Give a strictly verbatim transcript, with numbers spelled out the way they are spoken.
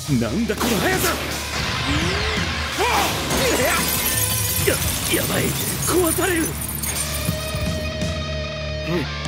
なんだこの速さ。や、やばい、壊される。